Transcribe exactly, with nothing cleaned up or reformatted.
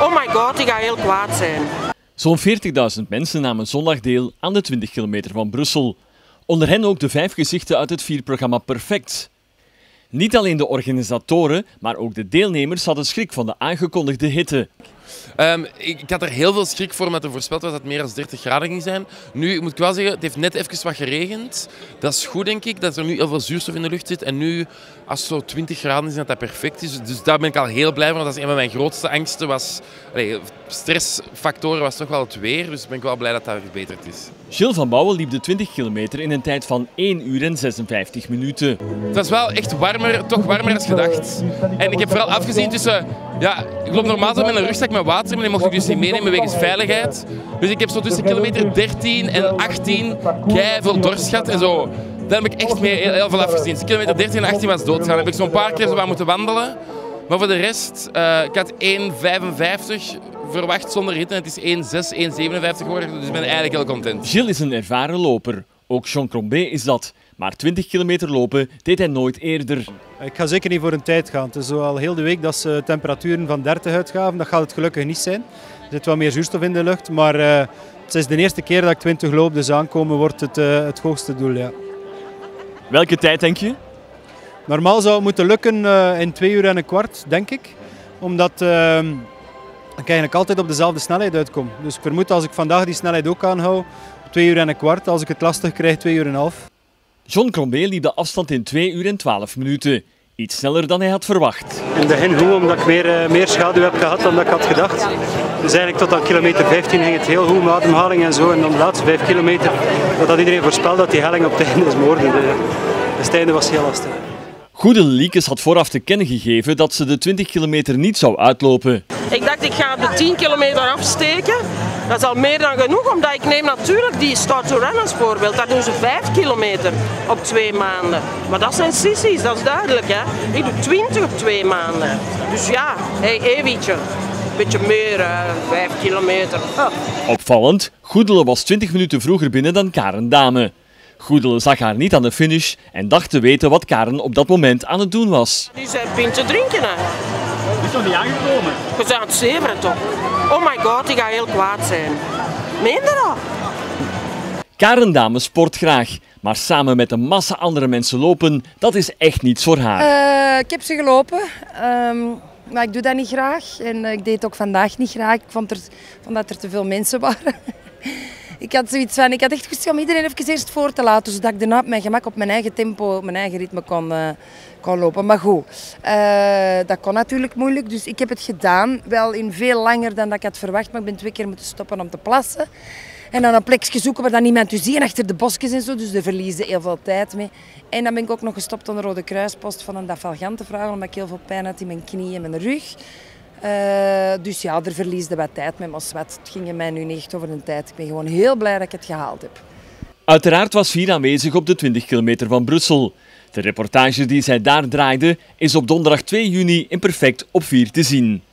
Oh my god, die gaat heel kwaad zijn. Zo'n veertigduizend mensen namen zondag deel aan de twintig kilometer van Brussel. Onder hen ook de vijf gezichten uit het vierprogramma Perfect. Niet alleen de organisatoren, maar ook de deelnemers hadden schrik van de aangekondigde hitte. Um, ik, ik had er heel veel schrik voor met de voorspeld was dat het meer dan dertig graden ging zijn. Nu moet ik wel zeggen, het heeft net even wat geregend. Dat is goed, denk ik, dat er nu heel veel zuurstof in de lucht zit. En nu, als het zo twintig graden is, dat dat perfect is. Dus daar ben ik al heel blij van. Dat is een van mijn grootste angsten. Was, allee, stressfactoren was toch wel het weer. Dus ben ik wel blij dat dat verbeterd is. Gilles van Bouwen liep de twintig kilometer in een tijd van één uur en zesenvijftig minuten. Het was wel echt warmer, toch warmer dan gedacht. En ik heb vooral afgezien tussen... Ja, ik loop normaal zo met een rugzak met water, maar die mocht ik dus niet meenemen wegens veiligheid. Dus ik heb zo tussen kilometer dertien en achttien keiveel dorst gehad en zo. Daar heb ik echt mee heel, heel veel afgezien. Dus kilometer dertien en achttien was doodgaan. Dan heb ik zo'n paar keer zo wat moeten wandelen. Maar voor de rest, uh, ik had één vijfenvijftig verwacht zonder hitte. Het is één zes, één zevenenvijftig geworden, dus ik ben eigenlijk heel content. Gilles is een ervaren loper. Ook Jean Crombé is dat. Maar twintig kilometer lopen deed hij nooit eerder. Ik ga zeker niet voor een tijd gaan. Het is zo al heel de week dat ze temperaturen van dertig uitgaven. Dat gaat het gelukkig niet zijn. Er zit wat meer zuurstof in de lucht. Maar uh, het is de eerste keer dat ik twintig loop, dus aankomen wordt het, uh, het hoogste doel. Ja. Welke tijd denk je? Normaal zou het moeten lukken uh, in twee uur en een kwart, denk ik. Omdat uh, ik eigenlijk altijd op dezelfde snelheid uitkom. Dus ik vermoed als ik vandaag die snelheid ook aanhoud, twee uur en een kwart. Als ik het lastig krijg, twee uur en een half. John Crombé liep de afstand in twee uur en twaalf minuten. Iets sneller dan hij had verwacht. In het begin goed, omdat ik meer, uh, meer schaduw heb gehad dan dat ik had gedacht. Dus eigenlijk tot aan kilometer vijftien ging het heel goed met ademhaling en zo. En dan de laatste vijf kilometer, dat had iedereen voorspeld dat die helling op het einde is moorden. Dus het einde was heel lastig. Goede Liekes had vooraf te kennen gegeven dat ze de twintig kilometer niet zou uitlopen. Ik dacht, ik ga op de tien kilometer afsteken. Dat is al meer dan genoeg, omdat ik neem natuurlijk die Start to Run als voorbeeld. Dat doen ze vijf kilometer op twee maanden. Maar dat zijn sissies, dat is duidelijk. Hè? Ik doe twintig op twee maanden. Dus ja, hey, Ewietje, een beetje meer, uh, vijf kilometer. Oh. Opvallend, Goedele was twintig minuten vroeger binnen dan Karen Dame. Goedele zag haar niet aan de finish en dacht te weten wat Karen op dat moment aan het doen was. Die zijn pint te drinken. Hè. Die is nog niet aangekomen. We zijn aan het zeveren toch. Oh my god, die gaat heel kwaad zijn. Meen je dat? Karen Dame sport graag, maar samen met een massa andere mensen lopen, dat is echt niets voor haar. Uh, ik heb ze gelopen, um, maar ik doe dat niet graag. En ik deed het ook vandaag niet graag. Ik vond, er, vond dat er te veel mensen waren. Ik had zoiets van, ik had echt goed om iedereen even eerst voor te laten, zodat ik daarna op mijn gemak, op mijn eigen tempo, op mijn eigen ritme kon, uh, kon lopen. Maar goed, uh, dat kon natuurlijk moeilijk, dus ik heb het gedaan. Wel in veel langer dan dat ik had verwacht, maar ik ben twee keer moeten stoppen om te plassen. En dan een plekje zoeken waar dan niemand u ziet, en achter de bosjes en zo, dus daar verliezen heel veel tijd mee. En dan ben ik ook nog gestopt aan de Rode Kruispost van een dafalgan te vragen, omdat ik heel veel pijn had in mijn knie en mijn rug. Uh, dus ja, er verliesde wat tijd met mijn zwet. Het ging mij nu niet echt over een tijd. Ik ben gewoon heel blij dat ik het gehaald heb. Uiteraard was Vier aanwezig op de twintig kilometer van Brussel. De reportage die zij daar draaide is op donderdag twee juni in Perfect op Vier te zien.